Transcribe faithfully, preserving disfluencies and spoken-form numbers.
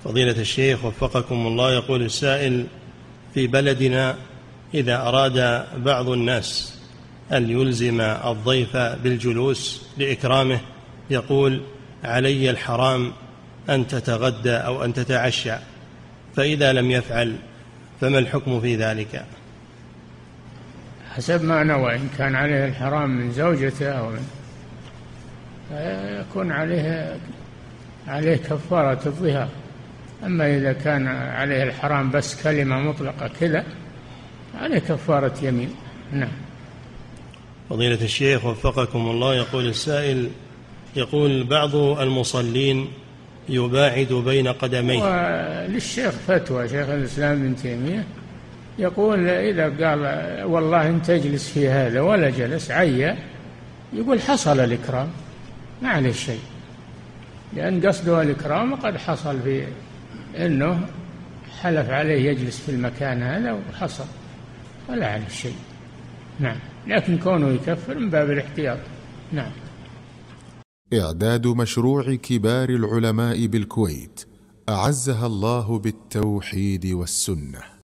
فضيلة الشيخ وفقكم الله، يقول السائل: في بلدنا إذا أراد بعض الناس أن يلزم الضيف بالجلوس لإكرامه يقول: علي الحرام أن تتغدى أو أن تتعشى، فإذا لم يفعل فما الحكم في ذلك؟ حسب ما نوى، إن كان عليه الحرام من زوجته أو من يكون عليه عليه كفارة الظهار. أما إذا كان عليه الحرام بس كلمة مطلقة كذا عليه كفارة يمين. نعم. فضيلة الشيخ وفقكم الله، يقول السائل: يقول بعض المصلين يباعد بين قدميه. وللشيخ فتوى شيخ الإسلام ابن تيمية يقول إذا قال والله أنت تجلس في هذا ولا جلس عيا، يقول حصل الإكرام ما عليه شيء، لأن قصده الإكرام وقد حصل في أنه حلف عليه يجلس في المكان هذا وحصل، ولا عليه شيء. نعم. لكن كونه يكفر من باب الاحتياط. نعم. إعداد مشروع كبار العلماء بالكويت أعزها الله بالتوحيد والسنة.